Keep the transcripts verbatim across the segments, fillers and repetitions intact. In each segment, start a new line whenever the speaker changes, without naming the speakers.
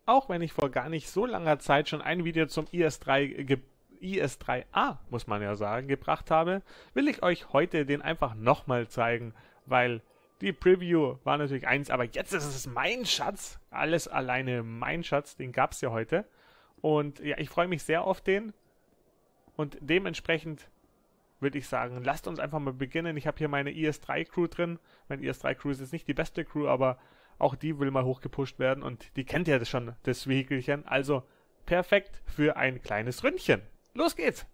Auch wenn ich vor gar nicht so langer Zeit schon ein Video zum I S drei, ge I S drei A, muss man ja sagen, gebracht habe, will ich euch heute den einfach nochmal zeigen, weil die Preview war natürlich eins, aber jetzt ist es mein Schatz, alles alleine mein Schatz, den gab es ja heute. Und ja, ich freue mich sehr auf den und dementsprechend würde ich sagen, lasst uns einfach mal beginnen. Ich habe hier meine I S drei Crew drin. Meine I S drei Crew ist jetzt nicht die beste Crew, aber auch die will mal hochgepusht werden und die kennt ja schon, das Vehikelchen. Also perfekt für ein kleines Ründchen. Los geht's!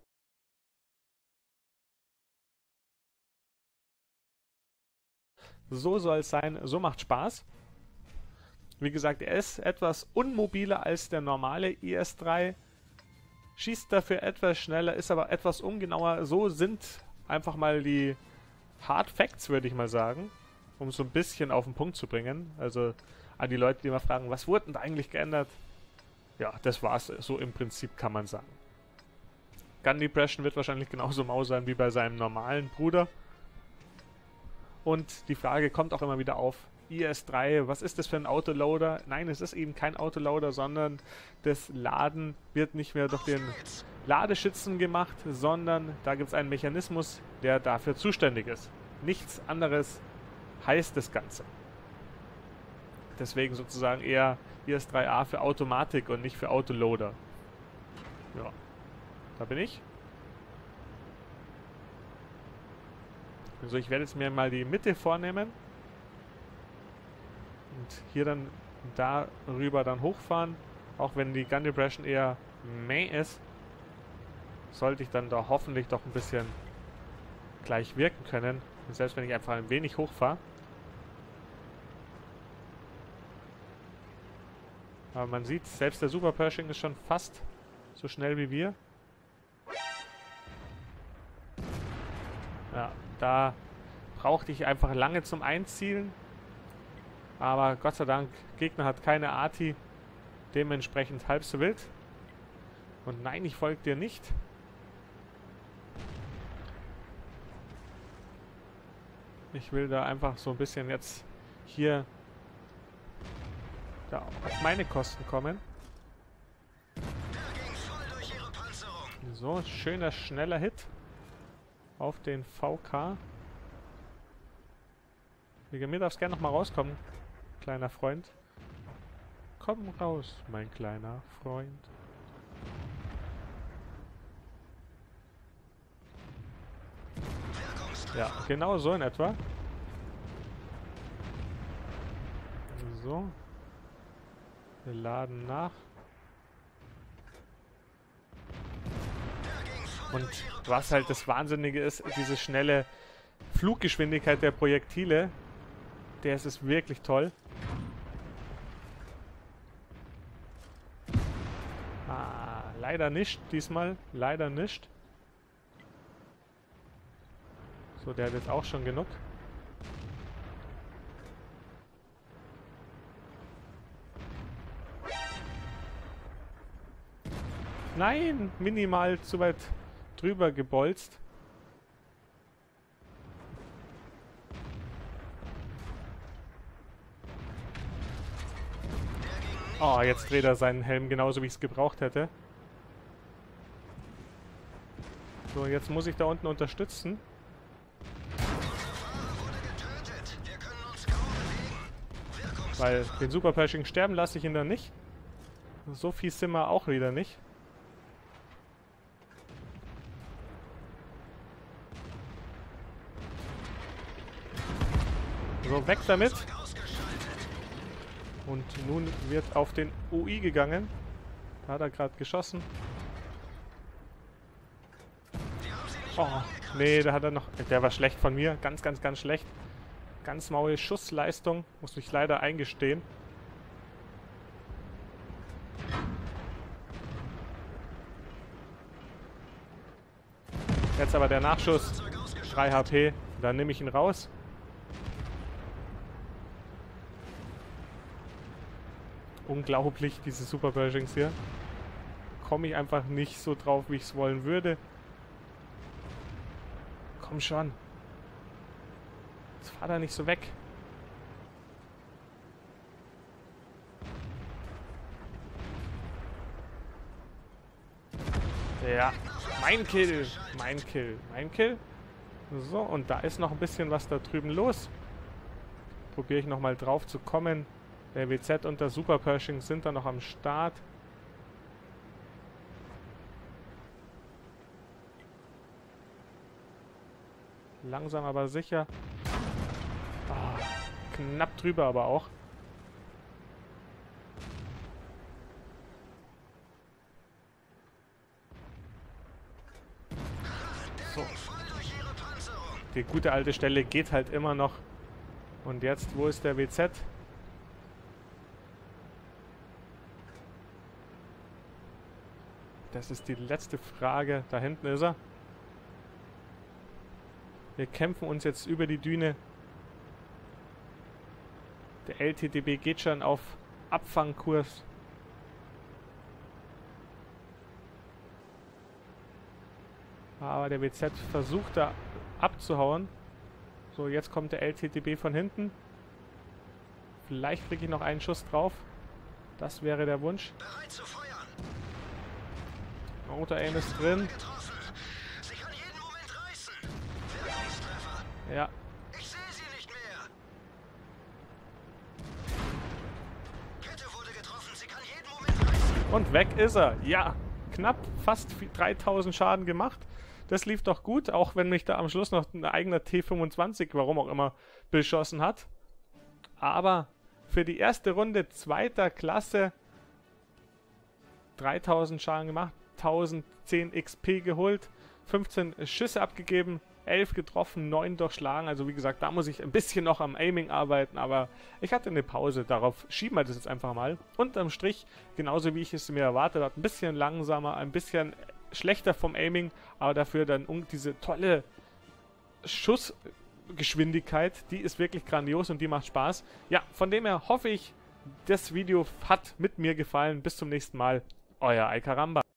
So soll es sein, so macht Spaß. Wie gesagt, er ist etwas unmobiler als der normale I S drei. Schießt dafür etwas schneller, ist aber etwas ungenauer. So sind einfach mal die Hard Facts, würde ich mal sagen. Um es so ein bisschen auf den Punkt zu bringen. Also an die Leute, die mal fragen, was wurde denn da eigentlich geändert? Ja, das war's. So im Prinzip kann man sagen. Gun Depression wird wahrscheinlich genauso mau sein wie bei seinem normalen Bruder. Und die Frage kommt auch immer wieder auf. I S drei, was ist das für ein Autoloader? Nein, es ist eben kein Autoloader, sondern das Laden wird nicht mehr durch den Ladeschützen gemacht, sondern da gibt es einen Mechanismus, der dafür zuständig ist. Nichts anderes heißt das Ganze. Deswegen sozusagen eher I S drei A für Automatik und nicht für Autoloader. Ja, da bin ich. Also ich werde jetzt mir mal die Mitte vornehmen. Und hier dann darüber dann hochfahren. Auch wenn die Gun Depression eher meh ist, sollte ich dann da hoffentlich doch ein bisschen gleich wirken können. Und selbst wenn ich einfach ein wenig hochfahre. Aber man sieht, selbst der Super Pershing ist schon fast so schnell wie wir. Ja, da brauchte ich einfach lange zum Einzielen. Aber Gott sei Dank, Gegner hat keine Arti. Dementsprechend halb so wild. Und nein, ich folge dir nicht. Ich will da einfach so ein bisschen jetzt hier da auf meine Kosten kommen. So, schöner, schneller Hit auf den V K. Wegen mir darf es gerne nochmal rauskommen, kleiner Freund. Komm raus, mein kleiner Freund. Ja, genau so in etwa. So. Wir laden nach. Und was halt das Wahnsinnige ist, diese schnelle Fluggeschwindigkeit der Projektile, der ist es wirklich toll. Ah, leider nicht diesmal. Leider nicht. So, der hat jetzt auch schon genug. Nein, minimal zu weit drüber gebolzt. Oh, jetzt dreht er seinen Helm genauso, wie ich es gebraucht hätte. So, jetzt muss ich da unten unterstützen. Weil den Super Pershing sterben lasse ich ihn dann nicht. So viel sind wir auch wieder nicht. So, weg damit. Und nun wird auf den U I gegangen. Da hat er gerade geschossen. Oh, nee, da hat er noch... Der war schlecht von mir. Ganz, ganz, ganz schlecht. Ganz maue Schussleistung. Muss ich leider eingestehen. Jetzt aber der Nachschuss. drei H P. Dann nehme ich ihn raus. Unglaublich, diese Super Pershings hier. Komme ich einfach nicht so drauf, wie ich es wollen würde. Komm schon. Jetzt fahr da nicht so weg. Ja, mein Kill, mein Kill, mein Kill. So, und da ist noch ein bisschen was da drüben los. Probiere ich nochmal drauf zu kommen. Der W Z und der Super Pershing sind da noch am Start. Langsam aber sicher. Ah, knapp drüber aber auch. So. Die gute alte Stelle geht halt immer noch. Und jetzt, wo ist der W Z? Das ist die letzte Frage. Da hinten ist er. Wir kämpfen uns jetzt über die Düne. Der L T D B geht schon auf Abfangkurs. Aber der W Z versucht da abzuhauen. So, jetzt kommt der L T D B von hinten. Vielleicht kriege ich noch einen Schuss drauf. Das wäre der Wunsch. Auto-Aim ist drin. Ja.
Ich sehe sie nicht mehr. Kette wurde getroffen. Sie kann jeden Moment reißen.
Und weg ist er. Ja, knapp fast dreitausend Schaden gemacht. Das lief doch gut, auch wenn mich da am Schluss noch ein eigener T fünfundzwanzig, warum auch immer, beschossen hat. Aber für die erste Runde zweiter Klasse dreitausend Schaden gemacht, tausendzehn X P geholt, fünfzehn Schüsse abgegeben, elf getroffen, neun durchschlagen. Also wie gesagt, da muss ich ein bisschen noch am Aiming arbeiten, aber ich hatte eine Pause. Darauf schieben wir das jetzt einfach mal. Unterm Strich, genauso wie ich es mir erwartet habe, ein bisschen langsamer, ein bisschen schlechter vom Aiming, aber dafür dann um diese tolle Schussgeschwindigkeit, die ist wirklich grandios und die macht Spaß. Ja, von dem her hoffe ich, das Video hat mit mir gefallen. Bis zum nächsten Mal. Euer Icaramba.